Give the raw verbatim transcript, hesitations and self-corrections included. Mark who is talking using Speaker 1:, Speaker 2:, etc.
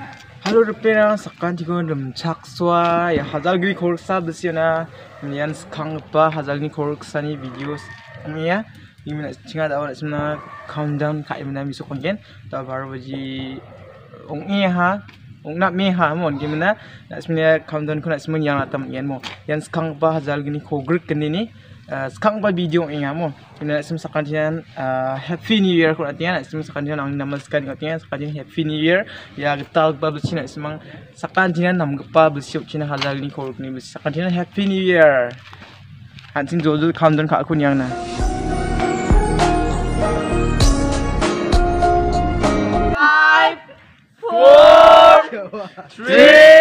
Speaker 1: Halo rupena sakan tigo dem chakswa ya hazal gri korsa besiona mian skang pa hazal ni korsa ni videos ya gimana cinga da awak semna countdown kai mana miso kongen ta baru baji ong e ha ong nak me ha mon gimana nak semna countdown ko nak semna yang atam yan mo yan skang pa hazal gni kogrik kini ni skang pa video ing mo gimana sem sakan tian happy new year ko atian sem sakan tian ang namaskan ko atian sakan happy new year ya getal ba besina semang sakan tian nam gepa besiok cina hazal gni kogrik ni bes sakan tian happy new year hansin jojo countdown ka aku yang na
Speaker 2: Four, three,